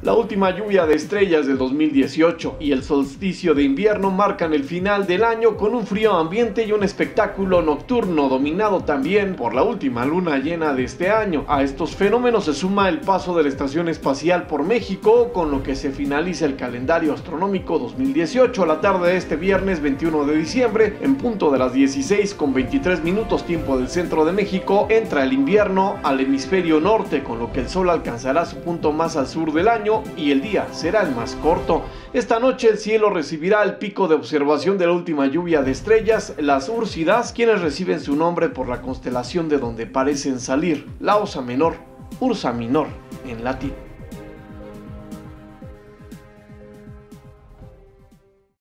La última lluvia de estrellas del 2018 y el solsticio de invierno marcan el final del año con un frío ambiente y un espectáculo nocturno dominado también por la última luna llena de este año. A estos fenómenos se suma el paso de la Estación Espacial por México, con lo que se finaliza el calendario astronómico 2018. A la tarde de este viernes 21 de diciembre, en punto de las 16:23 tiempo del centro de México, entra el invierno al hemisferio norte, con lo que el sol alcanzará su punto más al sur del año y el día será el más corto. Esta noche el cielo recibirá el pico de observación de la última lluvia de estrellas, las Úrsidas, quienes reciben su nombre por la constelación de donde parecen salir, la Osa Menor, Ursa Minor en latín.